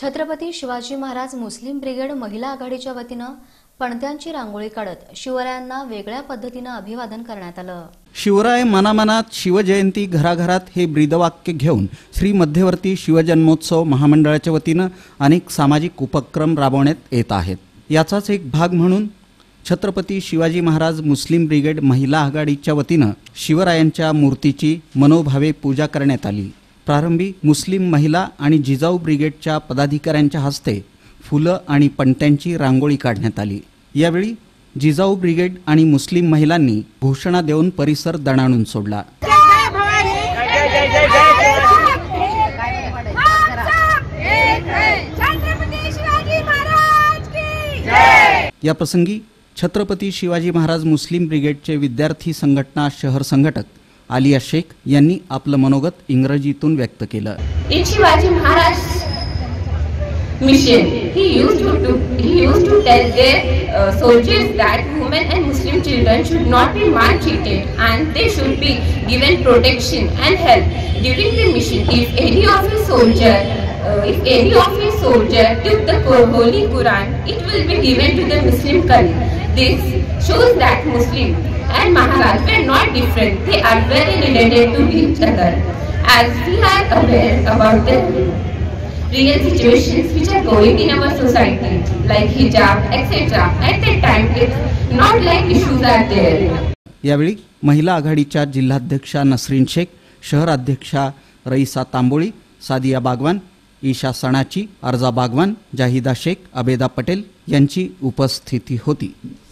Chhatrapati Shivaji Maharaj Muslim brigade महिला आघाडीच्या वतीनं पणत्यांची रांगोळी काढत शिवरायांना वेगळ्या पद्धतीनं अभिवादन करण्यात आलं। शिवराय मनामनात शिवजयंती घराघरात हे ब्रीदवाक्य घेऊन श्री मध्यवर्ती शिवजन्मोत्सव महामंडळाच्या वतीनं अनेक सामाजिक उपक्रम राबवण्यात येत आहेत। याचाच एक भाग म्हणून छत्रपती शिवाजी महाराज मुस्लिम ब्रिगेड महिला आघाडीच्या वतीनं शिवरायांच्या मूर्तीची मनोभावे पूजा करण्यात आली। प्रारंभी मुस्लिम महिला आणि जिजाऊ ब्रिगेडच्या पदाधिकाऱ्यांच्या हस्ते फुलं आणि पणत्यांची रांगोळी काढण्यात आली। यावेळी जिजाऊ ब्रिगेड आणि मुस्लिम महिलांनी घोषणा देऊन परिसर दणाणून सोडला। या प्रसंगी छत्रपती शिवाजी महाराज मुस्लिम ब्रिगेडचे विद्यार्थी संघटना शहर संघटक आलिया शेख यांनी आपलं मनोगत इंग्रजीतून व्यक्त केलं। In Shivaji Maharaj mission, he used to tell their soldiers that women and Muslim children should not be maltreated and they should be given protection and help during the mission. If any of his soldier took the Holy Quran, it will be given to the Muslim country. This shows that Muslim and Maharaj were not different. They are very related to each other. As we are aware about the real situations which are going in our society, like hijab, etc. At that time, it's not like issues are there. यावेळी महिला आघाडीच्या जिल्हाध्यक्षा नसरीन शेख, शहर अध्यक्षा रईसा तांबोळी, सादिया बागवान, ईशा सणाची, अर्जा बागवान, जाहिदा शेख, अबेदा पटेल यांची उपस्थिती होती।